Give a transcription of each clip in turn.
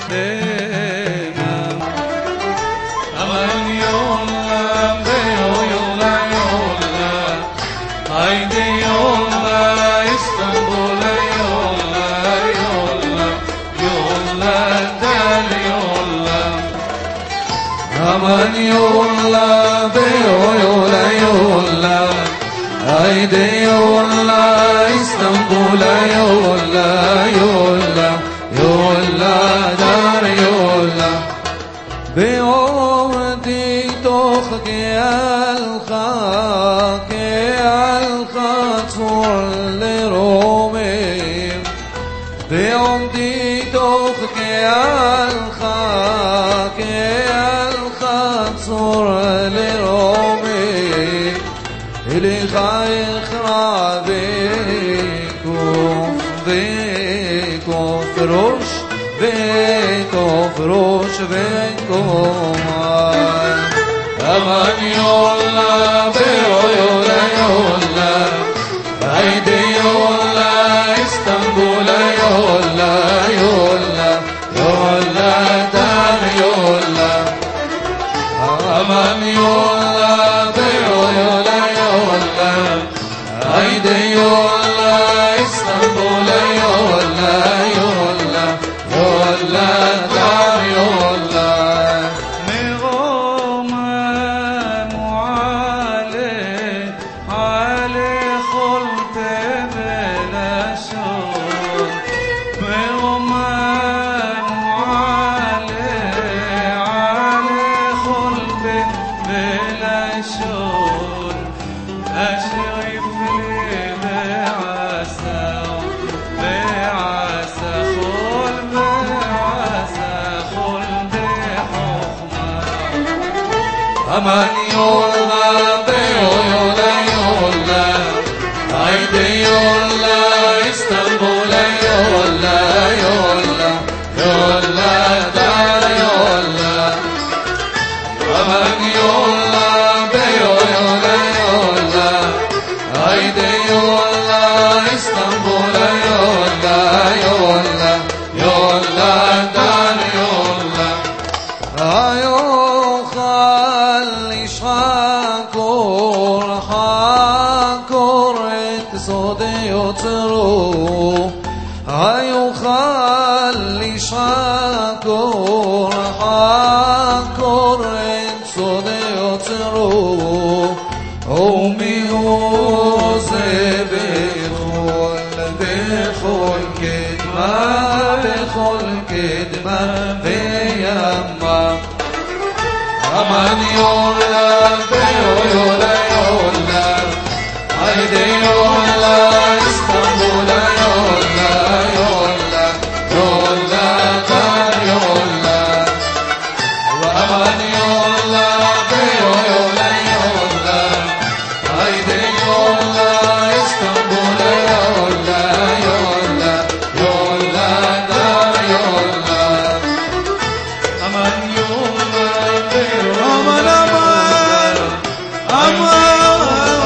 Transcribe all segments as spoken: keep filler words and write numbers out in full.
Aman yolla beyo yolla yolla, haydi yolla İstanbul'a yolla yolla, yolla del yolla. Aman yolla beyo yolla yolla, haydi yolla İstanbul'a yolla yolla, yolla dar yolla. بعودي تخكي الخاكي الخطور لرومي بعودي تخكي الخاكي الخطور لرومي اللي خايخ رابيكم بيكم فروش بيكم فروش بيكم aman yolla beyo yolla yolla, haydi yolla İstanbul'a yolla yolla, yolla dar yolla. Aman yolla beyo yolla yolla, haydi yolla İstanbul'a yolla yolla, yolla dar yolla. Aman yolla beyo yolla yolla, haydi yolla İstanbul'a yolla yolla, yolla dar yolla. Aman yolla beyo yolla yolla, haydi yolla İstanbul'a yolla yolla, yolla dar yolla. Ayo حاكور حاكور صدي يطرو هايو خلي شاكور حاكور صدي يطرو أمي هوزي بخول بخول كدمة بخول كدمة بيما Aman yolla beyo yolla yolla, haydi yolla İstanbul'a yolla yolla, yolla dar yolla. Aman yolla beyo yolla yolla, haydi yolla İstanbul'a yolla yolla, yolla dar yolla. Aman yolla aman aman aman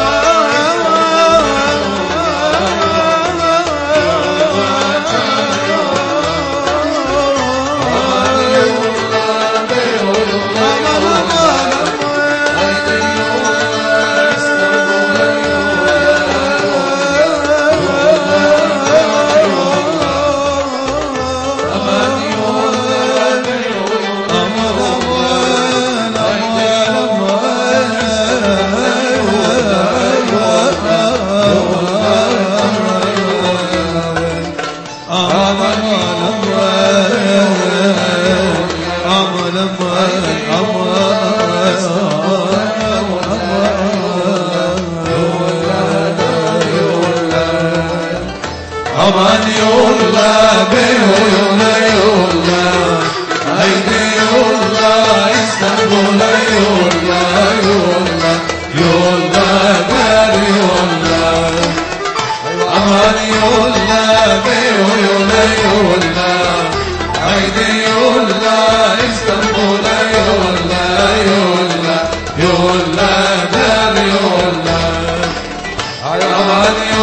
Aman yolla beyo yolla yolla, haydi yolla İstanbul'a yolla yolla, yolla der yolla. Aman yolla beyo yolla yolla, haydi yolla İstanbul'a yolla yolla, yolla der yolla. Aman